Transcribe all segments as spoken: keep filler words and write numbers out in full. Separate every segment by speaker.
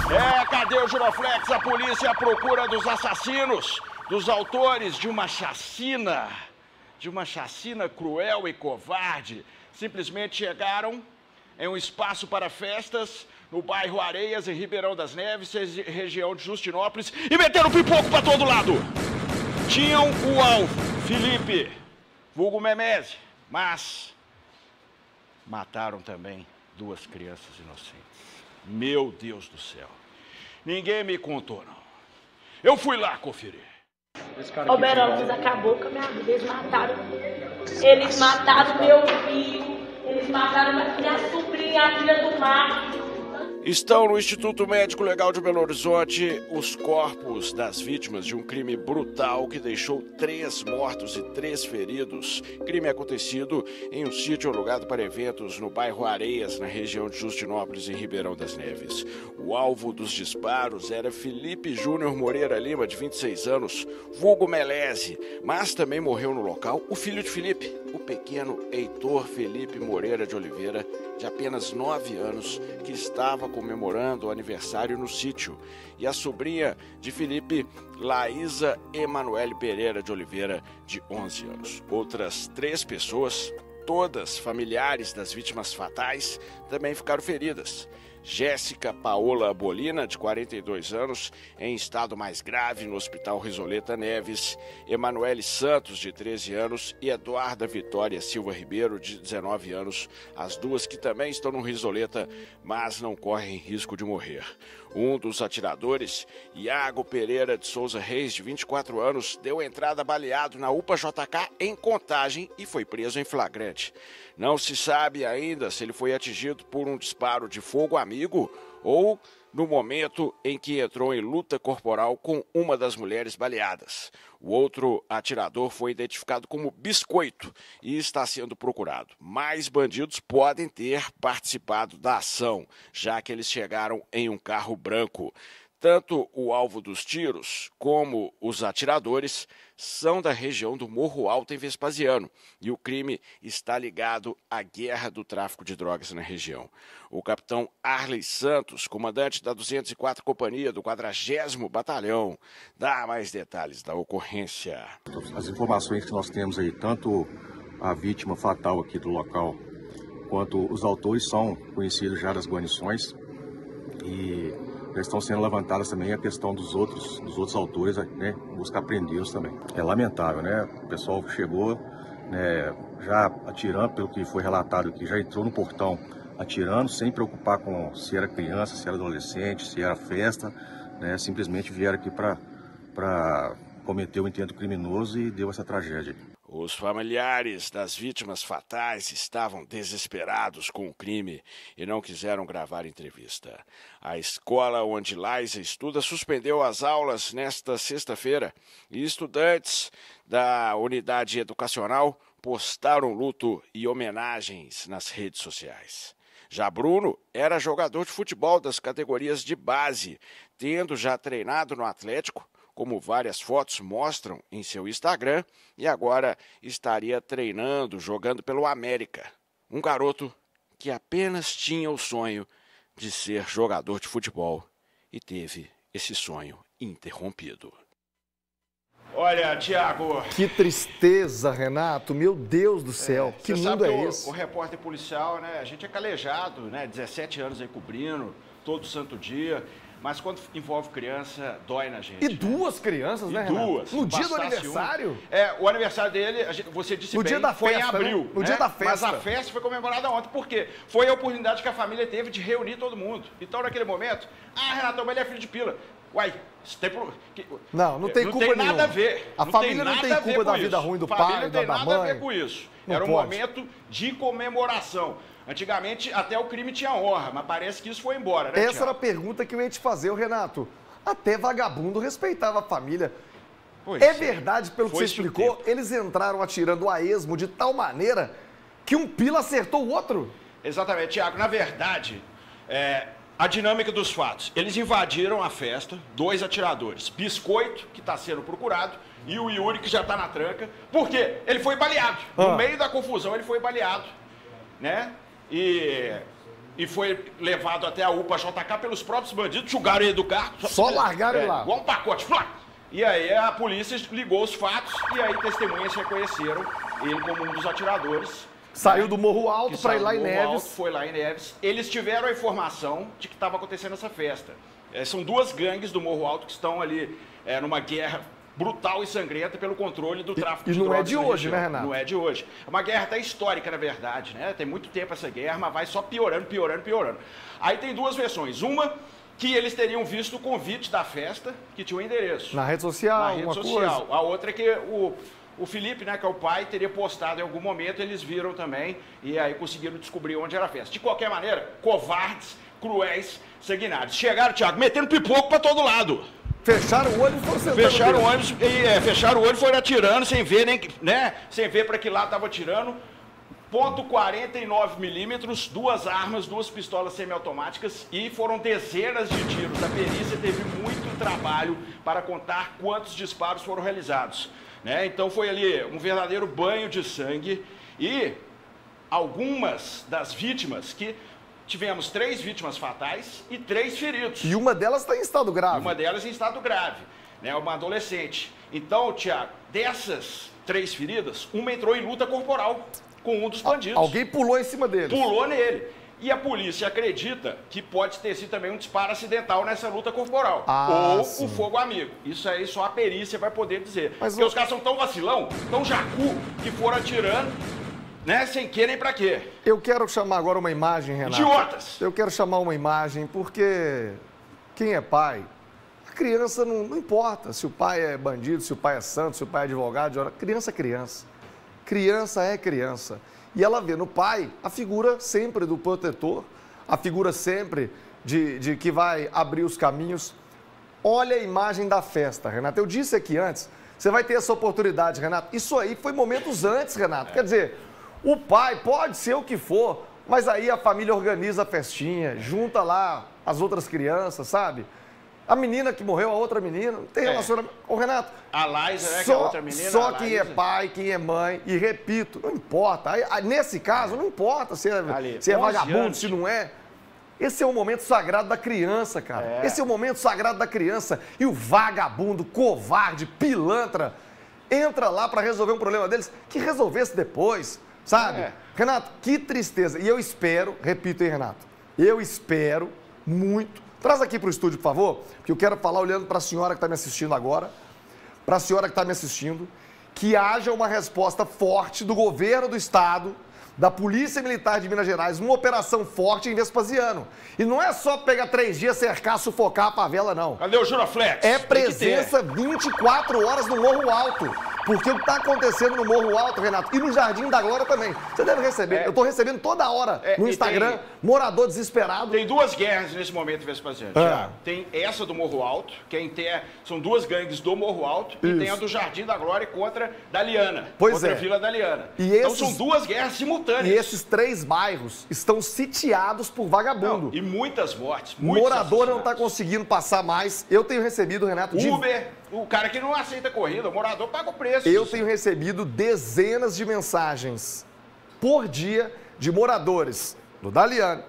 Speaker 1: É, cadê o Giroflex? A polícia à procura dos assassinos, dos autores de uma chacina, de uma chacina cruel e covarde. Simplesmente chegaram em um espaço para festas no bairro Areias, em Ribeirão das Neves, região de Justinópolis, e meteram pipoco para todo lado. Tinham o alvo, Felipe, vulgo Memese, mas mataram também duas crianças inocentes. Meu Deus do céu. Ninguém me contou, não. Eu fui lá conferir.
Speaker 2: O Berópolis acabou com a minha vida. Eles mataram. Eles mataram meu filho. Eles mataram minha sobrinha, a filha do Marcos.
Speaker 1: Estão no Instituto Médico Legal de Belo Horizonte os corpos das vítimas de um crime brutal que deixou três mortos e três feridos. Crime acontecido em um sítio alugado para eventos no bairro Areias, na região de Justinópolis, em Ribeirão das Neves. O alvo dos disparos era Felipe Júnior Moreira Lima, de vinte e seis anos, vulgo Melese, mas também morreu no local o filho de Felipe, o pequeno Heitor Felipe Moreira de Oliveira, de apenas nove anos, que estava comemorando o aniversário no sítio, e a sobrinha de Felipe, Laísa Emanuele Pereira de Oliveira, de onze anos. Outras três pessoas, todas familiares das vítimas fatais, também ficaram feridas. Jéssica Paola Bolina, de quarenta e dois anos, em estado mais grave no Hospital Risoleta Neves, Emanuele Santos, de treze anos, e Eduarda Vitória Silva Ribeiro, de dezenove anos, as duas que também estão no Risoleta, mas não correm risco de morrer. Um dos atiradores, Iago Pereira de Souza Reis, de vinte e quatro anos, deu entrada baleado na U P A J K em Contagem e foi preso em flagrante. Não se sabe ainda se ele foi atingido por um disparo de fogo amigo ou no momento em que entrou em luta corporal com uma das mulheres baleadas. O outro atirador foi identificado como Biscoito e está sendo procurado. Mais bandidos podem ter participado da ação, já que eles chegaram em um carro branco. Tanto o alvo dos tiros como os atiradores são da região do Morro Alto, em Vespasiano, e o crime está ligado à guerra do tráfico de drogas na região. O capitão Arley Santos, comandante da duzentos e quatro Companhia do quadragésimo Batalhão, dá mais detalhes da ocorrência.
Speaker 3: As informações que nós temos aí, tanto a vítima fatal aqui do local, quanto os autores são conhecidos já das guarnições, e já estão sendo levantadas também a questão dos outros, dos outros autores, né, buscar prendê-los também. É lamentável, né? O pessoal chegou, né, já atirando, pelo que foi relatado aqui, já entrou no portão atirando, sem preocupar com se era criança, se era adolescente, se era festa, né? Simplesmente vieram aqui para cometer o intento criminoso e deu essa tragédia.
Speaker 1: Os familiares das vítimas fatais estavam desesperados com o crime e não quiseram gravar entrevista. A escola onde Laísa estuda suspendeu as aulas nesta sexta-feira e estudantes da unidade educacional postaram luto e homenagens nas redes sociais. Já Bruno era jogador de futebol das categorias de base, tendo já treinado no Atlético, como várias fotos mostram em seu Instagram, e agora estaria treinando, jogando pelo América. Um garoto que apenas tinha o sonho de ser jogador de futebol e teve esse sonho interrompido. Olha, Tiago...
Speaker 4: Que tristeza, Renato. Meu Deus do céu. É, que mundo é
Speaker 1: o,
Speaker 4: esse?
Speaker 1: O repórter policial, né? A gente é calejado, né? dezessete anos aí cobrindo, todo santo dia. Mas quando envolve criança, dói na gente.
Speaker 4: E duas né? crianças,
Speaker 1: e
Speaker 4: né, Renato?
Speaker 1: duas.
Speaker 4: No dia do aniversário?
Speaker 1: Um. É, o aniversário dele, a gente, você disse
Speaker 4: no
Speaker 1: bem,
Speaker 4: dia da
Speaker 1: foi
Speaker 4: festa,
Speaker 1: em abril.
Speaker 4: Né? No
Speaker 1: né?
Speaker 4: dia da festa.
Speaker 1: Mas a festa foi comemorada ontem. Por quê? Foi a oportunidade que a família teve de reunir todo mundo. Então, naquele momento, ah, Renato, mas ele é filho de pila. Uai, isso tem pro...
Speaker 4: Não, não tem
Speaker 1: não
Speaker 4: culpa
Speaker 1: tem
Speaker 4: nenhuma.
Speaker 1: nada a ver.
Speaker 4: A
Speaker 1: não
Speaker 4: família
Speaker 1: tem
Speaker 4: não tem culpa da vida ruim do pai, da mãe.
Speaker 1: Não tem nada a ver com isso.
Speaker 4: Não
Speaker 1: Era um
Speaker 4: pode.
Speaker 1: momento de comemoração. Antigamente, até o crime tinha honra, mas parece que isso foi embora, né,
Speaker 4: Essa
Speaker 1: Thiago?
Speaker 4: era a pergunta que eu ia te fazer, Renato. Até vagabundo respeitava a família.
Speaker 1: Pois
Speaker 4: é
Speaker 1: é.
Speaker 4: verdade, pelo que
Speaker 1: Foi
Speaker 4: você explicou, eles entraram atirando a esmo de tal maneira que um pila acertou o outro?
Speaker 1: Exatamente, Thiago. Na verdade, é, a dinâmica dos fatos. Eles invadiram a festa, dois atiradores. Biscoito, que está sendo procurado, e o Yuri, que já está na tranca. Por quê? Ele foi baleado.
Speaker 4: Ah.
Speaker 1: No meio da confusão, ele foi baleado, né? E e foi levado até a U P A J K pelos próprios bandidos, jogaram ele do carro.
Speaker 4: Só, só largaram
Speaker 1: é,
Speaker 4: ele lá.
Speaker 1: Igual um pacote. Flá. E aí a polícia ligou os fatos e aí testemunhas reconheceram ele como um dos atiradores.
Speaker 4: Saiu
Speaker 1: né,
Speaker 4: do Morro Alto para ir lá em Neves.
Speaker 1: Alto, foi lá em Neves. Eles tiveram a informação de que estava acontecendo essa festa. É, são duas gangues do Morro Alto que estão ali é, numa guerra brutal e sangrenta pelo controle do tráfico
Speaker 4: e,
Speaker 1: de
Speaker 4: e
Speaker 1: drogas.
Speaker 4: E não é de hoje,
Speaker 1: região.
Speaker 4: né, Renato?
Speaker 1: Não é de hoje. É uma guerra até histórica, na verdade, né? Tem muito tempo essa guerra, mas vai só piorando, piorando, piorando. Aí tem duas versões. Uma, que eles teriam visto o convite da festa, que tinha o um endereço.
Speaker 4: Na rede social,
Speaker 1: Na rede social.
Speaker 4: Coisa.
Speaker 1: A outra é que o, o Felipe, né, que é o pai, teria postado em algum momento, eles viram também, e aí conseguiram descobrir onde era a festa. De qualquer maneira, covardes, cruéis, sanguinários. Chegaram, Thiago, metendo pipoco pra todo lado.
Speaker 4: Fecharam o olho e foram sentando.
Speaker 1: Fecharam o ônibus e é, fecharam o olho e foram atirando sem ver, nem, né? Sem ver para que lado estava atirando. Ponto quarenta e nove milímetros, duas armas, duas pistolas semiautomáticas e foram dezenas de tiros. A perícia teve muito trabalho para contar quantos disparos foram realizados. Né? Então foi ali um verdadeiro banho de sangue e algumas das vítimas que... Tivemos três vítimas fatais e três feridos.
Speaker 4: E uma delas está em estado grave.
Speaker 1: E uma delas em estado grave, né? Uma adolescente. Então, Thiago, dessas três feridas, uma entrou em luta corporal com um dos bandidos.
Speaker 4: Alguém pulou em cima dele.
Speaker 1: Pulou nele. E a polícia acredita que pode ter sido também um disparo acidental nessa luta corporal.
Speaker 4: Ah,
Speaker 1: ou
Speaker 4: sim.
Speaker 1: o fogo amigo. Isso aí só a perícia vai poder dizer.
Speaker 4: Mas
Speaker 1: Porque
Speaker 4: o...
Speaker 1: os caras são tão vacilão, tão jacu, que foram atirando... Né? Sem que nem pra quê?
Speaker 4: Eu quero chamar agora uma imagem, Renato.
Speaker 1: Idiotas!
Speaker 4: Eu quero chamar uma imagem porque quem é pai, a criança não, não importa se o pai é bandido, se o pai é santo, se o pai é advogado, a criança é criança. Criança é criança. E ela vê no pai a figura sempre do protetor, a figura sempre de, de que vai abrir os caminhos. Olha a imagem da festa, Renato. Eu disse aqui antes, você vai ter essa oportunidade, Renato. Isso aí foi momentos antes, Renato. É. Quer dizer... O pai pode ser o que for, mas aí a família organiza a festinha, junta lá as outras crianças, sabe? A menina que morreu, a outra menina, não tem é. relacionamento. Ô, Renato,
Speaker 1: a Laísa, né,
Speaker 4: só,
Speaker 1: que é a outra menina.
Speaker 4: Só quem é pai, quem é mãe, e repito, não importa. Aí, nesse caso, não importa se é,
Speaker 1: Ali,
Speaker 4: se é vagabundo,
Speaker 1: anos.
Speaker 4: se não é. Esse é o momento sagrado da criança, cara. É. Esse é o momento sagrado da criança. E o vagabundo, covarde, pilantra, entra lá para resolver um problema deles, que resolvesse depois. Sabe? É. Renato, que tristeza. E eu espero, repito aí, Renato, eu espero muito. Traz aqui para o estúdio, por favor, porque eu quero falar olhando para a senhora que está me assistindo agora, para a senhora que está me assistindo, que haja uma resposta forte do governo do estado, da Polícia Militar de Minas Gerais, uma operação forte em Vespasiano. E não é só pegar três dias, cercar, sufocar a favela, não.
Speaker 1: Cadê o Juraflex?
Speaker 4: É presença vinte e quatro horas no Morro Alto. Porque o que está acontecendo no Morro Alto, Renato, e no Jardim da Glória também. Você deve receber. É. Eu estou recebendo toda hora é, no Instagram, tem, morador desesperado.
Speaker 1: Tem duas guerras nesse momento, Vespasiano.
Speaker 4: Ah.
Speaker 1: Tem essa do Morro Alto, quem tem, são duas gangues do Morro Alto, Isso. e tem a do Jardim da Glória contra da Liana.
Speaker 4: Pois
Speaker 1: contra
Speaker 4: é.
Speaker 1: a Vila da Liana.
Speaker 4: E
Speaker 1: então
Speaker 4: esses,
Speaker 1: são duas guerras simultâneas.
Speaker 4: E esses três bairros estão sitiados por vagabundo.
Speaker 1: Não, e muitas mortes.
Speaker 4: Morador não está conseguindo passar mais. Eu tenho recebido, Renato,
Speaker 1: Uber.
Speaker 4: De...
Speaker 1: O cara que não aceita corrida, o morador paga o preço.
Speaker 4: Eu tenho recebido dezenas de mensagens por dia de moradores do Daliane,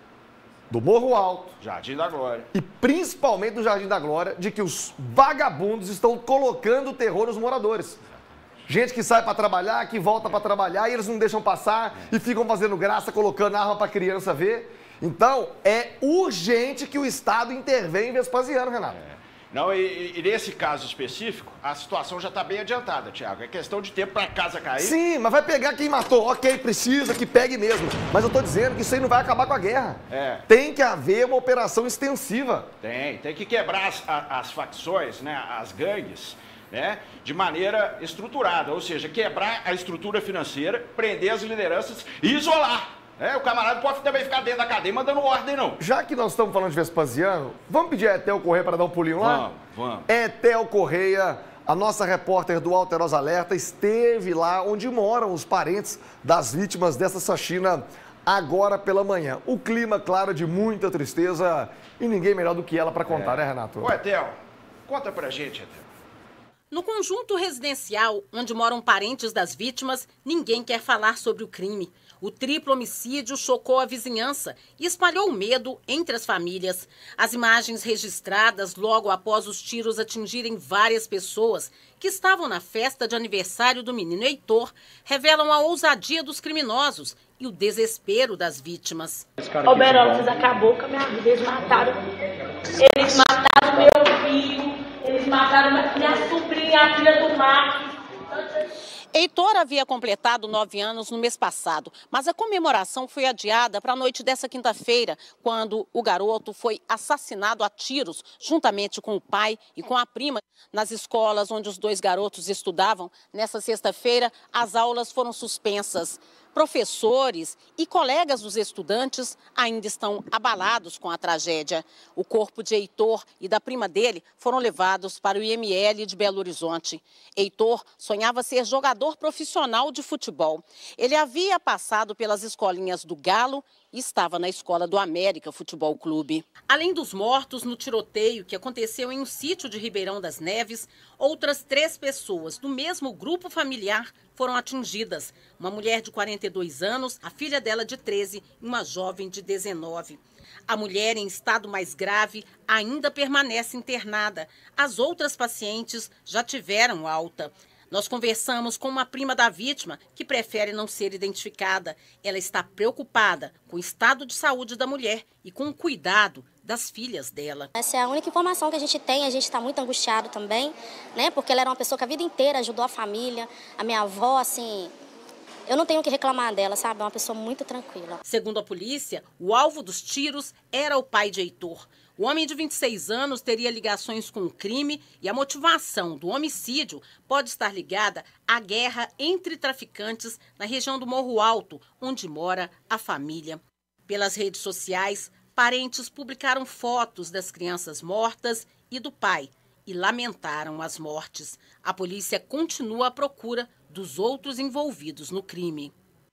Speaker 4: do Morro Alto,
Speaker 1: Jardim da Glória.
Speaker 4: E principalmente do Jardim da Glória, de que os vagabundos estão colocando terror nos moradores. Gente que sai para trabalhar, que volta para trabalhar e eles não deixam passar e ficam fazendo graça, colocando arma para criança ver. Então, é urgente que o Estado intervenha em Vespasiano, Renato.
Speaker 1: É. Não, e, e nesse caso específico, a situação já está bem adiantada, Thiago. É questão de tempo para a casa cair.
Speaker 4: Sim, mas vai pegar quem matou. Ok, precisa que pegue mesmo. Mas eu estou dizendo que isso aí não vai acabar com a guerra.
Speaker 1: É.
Speaker 4: Tem que haver uma operação extensiva.
Speaker 1: Tem, tem que quebrar as, as facções, né, as gangues, né, de maneira estruturada. Ou seja, quebrar a estrutura financeira, prender as lideranças e isolar. É, o camarada pode também ficar dentro da cadeia mandando ordem, não.
Speaker 4: Já que nós estamos falando de Vespasiano, vamos pedir a Etel Correia para dar um pulinho lá?
Speaker 1: Vamos, vamos.
Speaker 4: Etel Correia, a nossa repórter do Alterosa Alerta, esteve lá onde moram os parentes das vítimas dessa chacina agora pela manhã. O clima, claro, de muita tristeza e ninguém melhor do que ela para contar, é. né, Renato?
Speaker 1: Ô, Etel, conta pra gente, Etel.
Speaker 5: No conjunto residencial, onde moram parentes das vítimas, ninguém quer falar sobre o crime. O triplo homicídio chocou a vizinhança e espalhou medo entre as famílias. As imagens registradas logo após os tiros atingirem várias pessoas que estavam na festa de aniversário do menino Heitor revelam a ousadia dos criminosos e o desespero das vítimas.
Speaker 2: Ô, Berola, vocês acabou com a minha vida. Eles mataram, eles mataram meu filho, eles mataram minha sobrinha, a filha do Marcos.
Speaker 5: Heitor havia completado nove anos no mês passado, mas a comemoração foi adiada para a noite dessa quinta-feira, quando o garoto foi assassinado a tiros, juntamente com o pai e com a prima. Nas escolas onde os dois garotos estudavam, nessa sexta-feira, as aulas foram suspensas. Professores e colegas dos estudantes ainda estão abalados com a tragédia. O corpo de Heitor e da prima dele foram levados para o I M L de Belo Horizonte. Heitor sonhava ser jogador profissional de futebol. Ele havia passado pelas escolinhas do Galo e estava na escola do América Futebol Clube. Além dos mortos no tiroteio que aconteceu em um sítio de Ribeirão das Neves, outras três pessoas do mesmo grupo familiar foram atingidas. Uma mulher de quarenta e dois anos, a filha dela de treze e uma jovem de dezenove. A mulher, em estado mais grave, ainda permanece internada. As outras pacientes já tiveram alta. Nós conversamos com uma prima da vítima que prefere não ser identificada. Ela está preocupada com o estado de saúde da mulher e com o cuidado das filhas dela.
Speaker 6: Essa é a única informação que a gente tem, a gente está muito angustiado também, né? Porque ela era uma pessoa que a vida inteira ajudou a família, a minha avó, assim, eu não tenho o que reclamar dela, sabe? É uma pessoa muito tranquila.
Speaker 5: Segundo a polícia, o alvo dos tiros era o pai de Heitor. O homem de vinte e seis anos teria ligações com o crime e a motivação do homicídio pode estar ligada à guerra entre traficantes na região do Morro Alto, onde mora a família. Pelas redes sociais, parentes publicaram fotos das crianças mortas e do pai e lamentaram as mortes. A polícia continua à procura dos outros envolvidos no crime.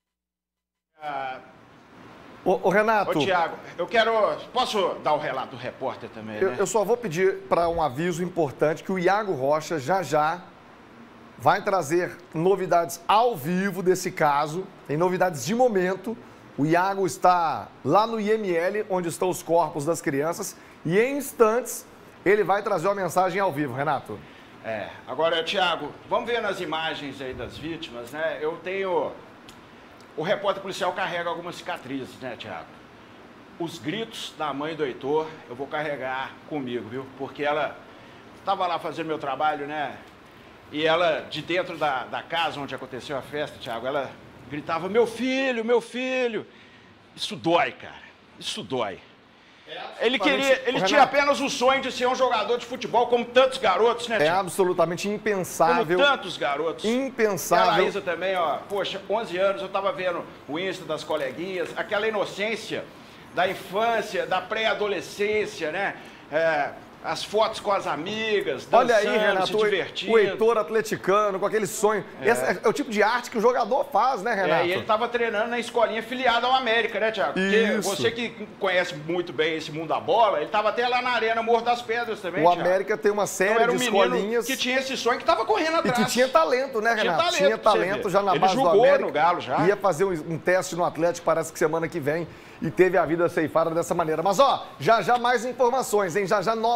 Speaker 1: Ah...
Speaker 4: Ô, ô, Renato...
Speaker 1: Ô, Tiago, eu quero... Posso dar o relato do repórter também,
Speaker 4: eu,
Speaker 1: né?
Speaker 4: eu só vou pedir para um aviso importante que o Iago Rocha já já vai trazer novidades ao vivo desse caso. Tem novidades de momento. O Iago está lá no I M L, onde estão os corpos das crianças. E em instantes, ele vai trazer uma mensagem ao vivo, Renato.
Speaker 1: É, agora, Tiago, vamos ver nas imagens aí das vítimas, né? Eu tenho... O repórter policial carrega algumas cicatrizes, né, Tiago? Os gritos da mãe do Heitor eu vou carregar comigo, viu? Porque ela estava lá fazendo meu trabalho, né? E ela, de dentro da, da casa onde aconteceu a festa, Tiago, ela gritava, meu filho, meu filho. Isso dói, cara. Isso dói. Ele queria, ele tinha apenas o sonho de ser um jogador de futebol, como tantos garotos, né,
Speaker 4: É
Speaker 1: Tiago?
Speaker 4: absolutamente impensável.
Speaker 1: Como tantos garotos.
Speaker 4: Impensável.
Speaker 1: E a Laísa também, ó, poxa, onze anos, eu tava vendo o Insta das coleguinhas, aquela inocência da infância, da pré-adolescência, né? É, as fotos com as amigas, dançando,
Speaker 4: olha aí, Renato,
Speaker 1: se divertindo.
Speaker 4: O Heitor atleticano, com aquele sonho. É. Esse é, é o tipo de arte que o jogador faz, né, Renato?
Speaker 1: É, e ele estava treinando na escolinha filiada ao América, né, Tiago? Porque
Speaker 4: Isso.
Speaker 1: você que conhece muito bem esse mundo da bola, ele estava até lá na Arena Morro das Pedras também,
Speaker 4: O
Speaker 1: Thiago.
Speaker 4: América tem uma série
Speaker 1: então, era um
Speaker 4: de
Speaker 1: menino
Speaker 4: escolinhas...
Speaker 1: que tinha esse sonho, que estava correndo atrás.
Speaker 4: E que tinha talento, né, Renato?
Speaker 1: Tinha talento,
Speaker 4: tinha talento já na
Speaker 1: ele
Speaker 4: base do
Speaker 1: jogou
Speaker 4: América.
Speaker 1: no Galo já.
Speaker 4: Ia fazer um, um teste no Atlético, parece que semana que vem, e teve a vida ceifada dessa maneira. Mas, ó, já já mais informações, hein? Já já